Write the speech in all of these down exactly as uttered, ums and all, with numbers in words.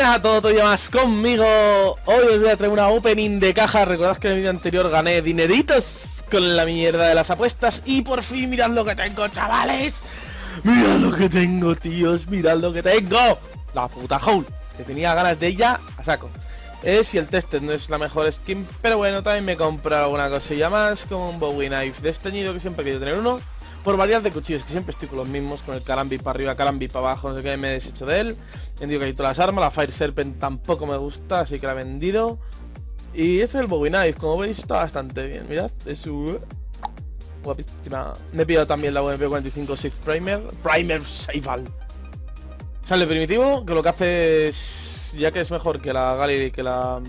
Buenas a todos, todavía más conmigo. Hoy os voy a traer una opening de caja. Recordad que en el vídeo anterior gané dineritos con la mierda de las apuestas. Y por fin mirad lo que tengo, chavales. Mirad lo que tengo, tíos. Mirad lo que tengo. La puta Howl, que tenía ganas de ella a saco. Es y el Tested no es la mejor skin, pero bueno, también me he comprado alguna cosilla más, como un Bowie Knife desteñido, que siempre he querido tener uno. Por variedad de cuchillos, que siempre estoy con los mismos, con el Carambi para arriba, Carambi para abajo, no sé qué, me he deshecho de él. He vendido casi todas las armas, la Fire Serpent tampoco me gusta, así que la he vendido. Y este es el Bowie Knife, como veis está bastante bien, mirad, es su... guapísima. Me he pillado también la U M P cuarenta y cinco Shift Primer, Primer Seival. Sale primitivo, que lo que hace es... ya que es mejor que la Galil y que la...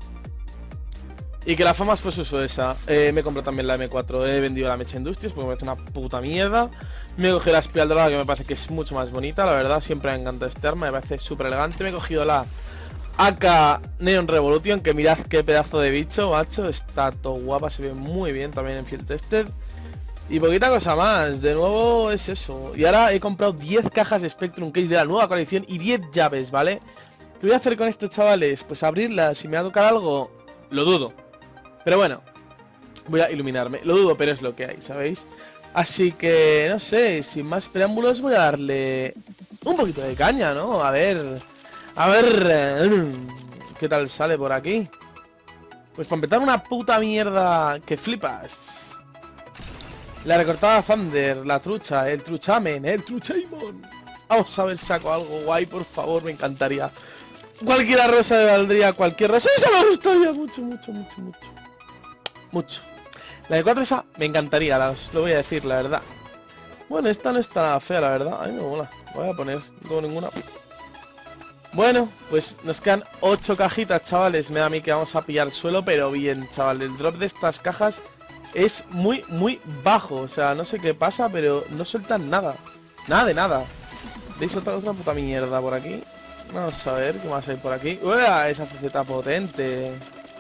Y que la fama pues uso esa. eh, Me he comprado también la M cuatro. He vendido la Mecha Industrias porque me parece una puta mierda. Me he cogido la Espiral Dorada, que me parece que es mucho más bonita. La verdad, siempre me encanta este arma, me parece súper elegante. Me he cogido la A K Neon Revolution, que mirad qué pedazo de bicho, macho. Está todo guapa, se ve muy bien también en Field Tested. Y poquita cosa más, de nuevo es eso. Y ahora he comprado diez cajas de Spectrum Case de la nueva colección y diez llaves, ¿vale? ¿Qué voy a hacer con esto, chavales? Pues abrirlas. Si me va a tocar algo, lo dudo. Pero bueno, voy a iluminarme. Lo dudo, pero es lo que hay, ¿sabéis? Así que, no sé, sin más preámbulos voy a darle un poquito de caña, ¿no? A ver... A ver... ¿Qué tal sale por aquí? Pues para empezar, una puta mierda que flipas. La recortada Thunder, la trucha, el truchamen, el truchaimon. Vamos a ver, saco algo guay, por favor, me encantaría. Cualquier rosa me valdría, cualquier rosa. Esa me gustaría mucho, mucho, mucho, mucho. Mucho. La de cuatro esa me encantaría, os lo voy a decir, la verdad. Bueno, esta no está nada fea, la verdad. A mí me mola. Voy a poner, no tengo ninguna. Bueno, pues nos quedan ocho cajitas, chavales. Me da a mí que vamos a pillar suelo, pero bien, chaval. El drop de estas cajas es muy, muy bajo. O sea, no sé qué pasa, pero no sueltan nada. Nada de nada. ¿Veis otra, otra puta mierda por aquí? Vamos a ver qué más hay por aquí. ¡Uah! Esa faceta potente.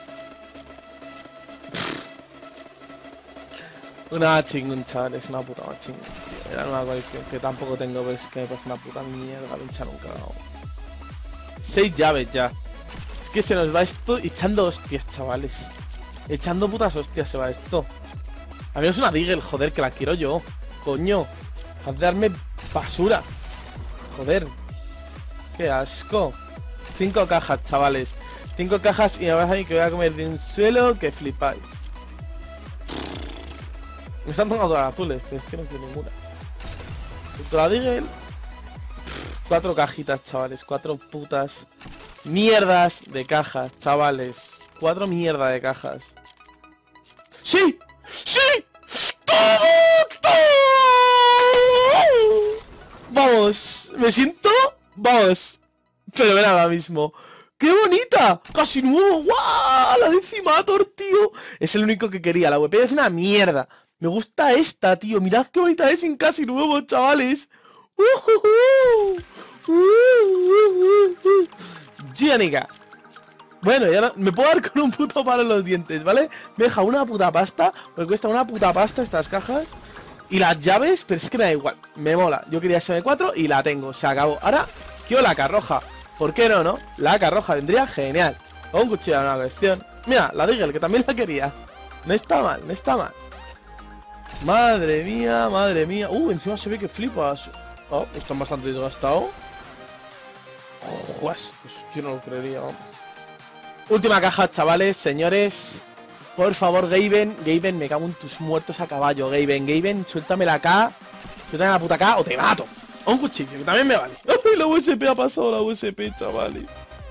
Una chingón, chaval, es una puta más chingón. Era una colección que tampoco tengo, pues que me parece una puta mierda pinchar un cagado. Seis llaves ya. Es que se nos va esto echando hostias, chavales. Echando putas hostias se va esto. A mí es una Deagle, joder, que la quiero yo. Coño. Haz de darme basura. Joder. Qué asco. Cinco cajas, chavales. Cinco cajas y me vas a mí que voy a comer de un suelo que flipáis. Me están tomando todas las azules, pero es que no quiero ninguna. La Deagle. Cuatro cajitas, chavales. Cuatro putas mierdas de cajas, chavales. Cuatro mierdas de cajas. ¡Sí! ¡Sí! ¡Todo! ¡Todo! Vamos, me siento... Vamos. Pero ven ahora mismo. ¡Qué bonita! ¡Casi nuevo! ¡Guau! La Decimator, tío. Es el único que quería. La W P es una mierda. Me gusta esta, tío. Mirad qué bonita es en casi nuevo, chavales. ¡Uh, uh, uh! ¡Uh, uh, uh, uh! ¡Gianica! Bueno, ya no, me puedo dar con un puto palo en los dientes, ¿vale? Me deja una puta pasta, porque cuesta una puta pasta estas cajas. Y las llaves, pero es que me da igual. Me mola. Yo quería ese M cuatro y la tengo. Se acabó. Ahora quiero la A K roja. ¿Por qué no, no? La A K roja vendría genial. O un cuchillo de una colección. Mira, la Deagle, que también la quería. No está mal, no está mal. Madre mía, madre mía. Uh, encima se ve que flipas. Oh, están bastante desgastados. Pues yo no lo creería, vamos. Última caja, chavales, señores. Por favor, Gaben, Gaben, me cago en tus muertos a caballo, Gaben, Gaben, suéltame la K. Suéltame la puta K o te mato. O un cuchillo, que también me vale. ¡Ay, la U S P ha pasado, la U S P, chavales!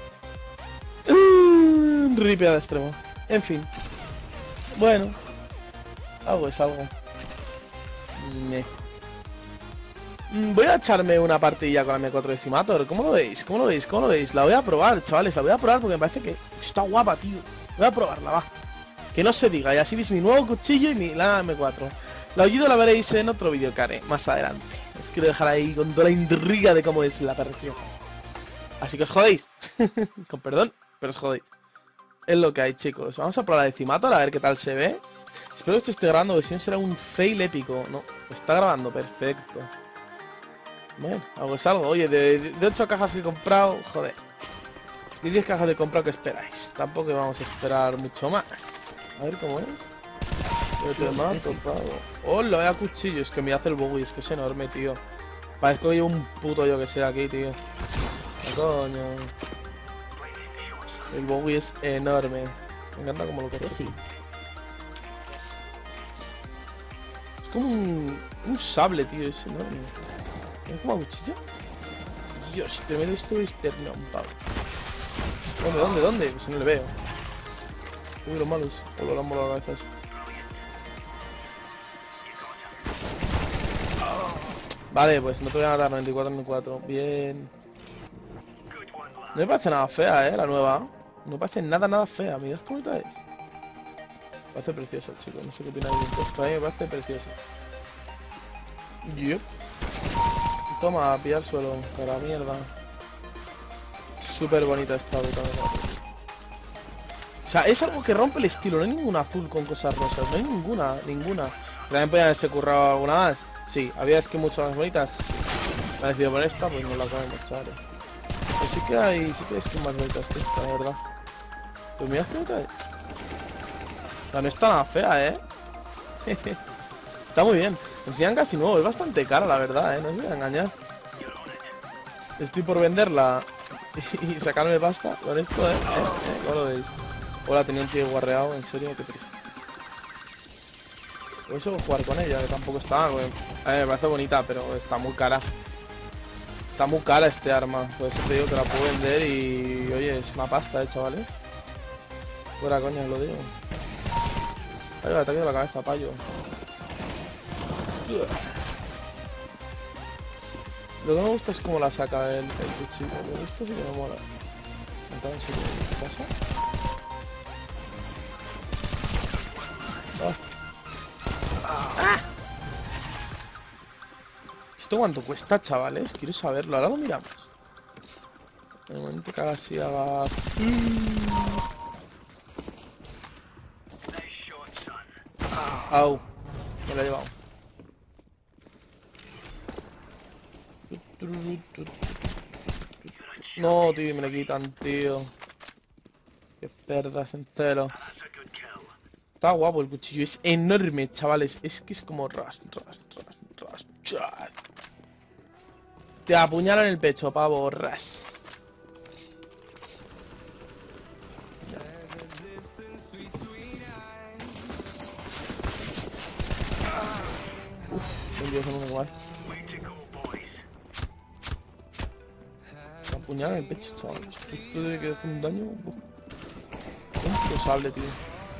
Uh, Ripeada extremo. En fin. Bueno. Algo es algo. Me. Voy a echarme una partida con la M cuatro Decimator. ¿Cómo lo veis? ¿Cómo lo veis? ¿Cómo lo veis? La voy a probar, chavales. La voy a probar porque me parece que está guapa, tío. Voy a probarla, va. Que no se diga. Y así veis mi nuevo cuchillo y mi la M cuatro. La aullido la veréis en otro vídeo que haré más adelante. Os quiero dejar ahí con toda la intriga de cómo es la perfección. Así que os jodéis. Con perdón, pero os jodéis. Es lo que hay, chicos. Vamos a probar la Decimator a ver qué tal se ve. Espero que esto esté grabando, que si no será un fail épico. No, está grabando, perfecto. Bueno, algo es algo. Oye, de, de ocho cajas que he comprado, joder. Y diez cajas de compra, ¿qué esperáis? Tampoco vamos a esperar mucho más. A ver cómo es. Yo te mato, pavo. Hola, vaya cuchillo. Es que me hace el Bowie, es que es enorme, tío. Parezco yo un puto yo que sea aquí, tío. ¿Qué coño? El Bowie es enorme. Me encanta como lo coge. Sí. Es como un, un sable, tío, es enorme. ¿Es como un cuchillo? Dios, tremendo esto es terno, pavo. ¿Dónde, dónde, dónde? Pues no le veo. Uy, los malos. O lo han volado la cabeza. Vale, pues no te voy a matar noventa y cuatro en cuatro. Bien. No me parece nada fea, eh, la nueva. No me parece nada, nada fea. Mirad cómo bonita es. Me parece preciosa, chicos. No sé qué opináis de esto. A mí me parece preciosa. Yep. Toma, a pillar suelo. Para la mierda. Súper bonita esta puta. O sea, es algo que rompe el estilo. No hay ninguna azul con cosas rosas. No hay ninguna, ninguna. También podían haberse currado alguna más. Sí, había skins mucho más bonitas. Me ha decidido por esta, pues no la comemos, chavales. Pero sí que hay, sí que hay skins más bonitas que esta, la verdad. Pues mirad qué bonita es. O sea, no está nada fea, eh. Está muy bien. Enseñan casi nuevo, es bastante cara, la verdad, eh. No os voy a engañar. Estoy por venderla y sacarme pasta con esto, eh. ¿Eh? ¿Eh? ¿Cómo lo veis? Hola, tenía un tío guarreado, en serio, qué triste. Por eso jugar con ella, que tampoco está, güey. A ver, me parece bonita, pero está muy cara. Está muy cara este arma. Por eso te digo que la puedo vender y... Oye, es una pasta, eh, chavales. Fuera coña, lo digo. Ay, el ataque de la cabeza, payo. Lo que me gusta es cómo la saca el, el cuchillo. Esto sí que me mola. Entonces, ¿qué pasa? Ah. ¡Ah! ¿Esto cuánto cuesta, chavales? Quiero saberlo, ahora lo miramos. En el momento que haga así, haga... Au, me lo he llevado. No, tío, me lo quitan, tío. Qué cerdas en celo. Está guapo el cuchillo, es enorme, chavales. Es que es como ras, ras, ras, ras, ras. Te apuñalan en el pecho, pavo, ras. Uf, Dios, no me igual. Te apuñalan en el pecho, chavales. Esto debe que hacer un daño. Uf. Un sable, tío.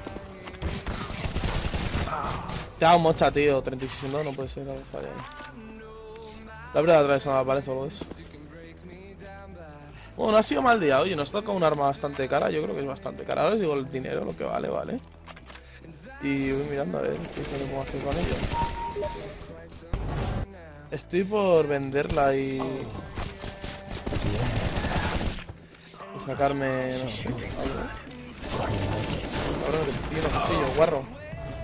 Te hago mocha, tío. treinta y seis no, no puede ser. No, falla. La verdad otra vez no me aparece algo de eso. Bueno, no ha sido mal día. Oye, nos toca un arma bastante cara. Yo creo que es bastante cara. Ahora os digo el dinero, lo que vale, vale. Y voy mirando a ver qué podemos hacer con ello. Estoy por venderla y... y sacarme... no sé, algo. Ahora que tiene cuchillo, guarro.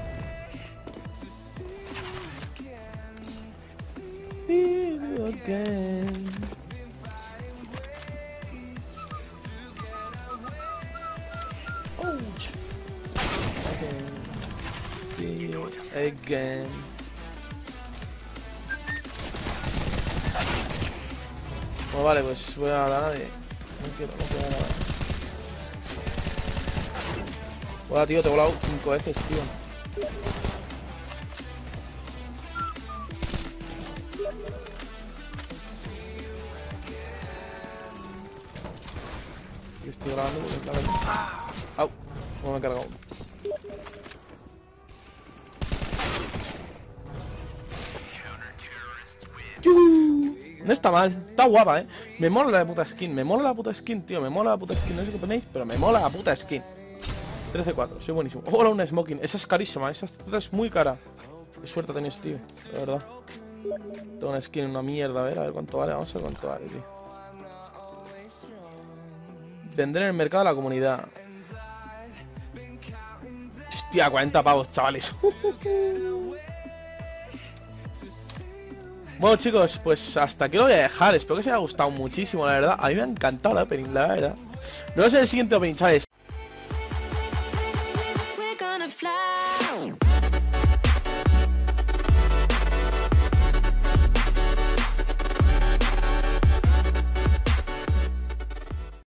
Again. Oh. Again. Again. Bueno, vale, pues voy a dar a nadie. No quiero, no quiero nada. Hola, tío, te he volado cinco veces, tío. Estoy grabando porque claro. ¡Au! No me he cargado. No está mal, está guapa, eh. Me mola la puta skin, me mola la puta skin, tío. Me mola la puta skin, no sé qué ponéis, pero me mola la puta skin. trece cuatro, soy buenísimo. Hola, una smoking, esa es carísima, esa es muy cara. Qué suerte tenéis, tío, de verdad. Tengo una skin, una mierda, a ver, a ver cuánto vale, vamos a ver cuánto vale, tío. Vender en el mercado de la comunidad. Hostia, cuarenta pavos, chavales. Bueno, chicos, pues hasta aquí lo voy a dejar. Espero que os haya gustado muchísimo, la verdad. A mí me ha encantado la opening, la verdad. Nos vemos en el siguiente opening, chavales.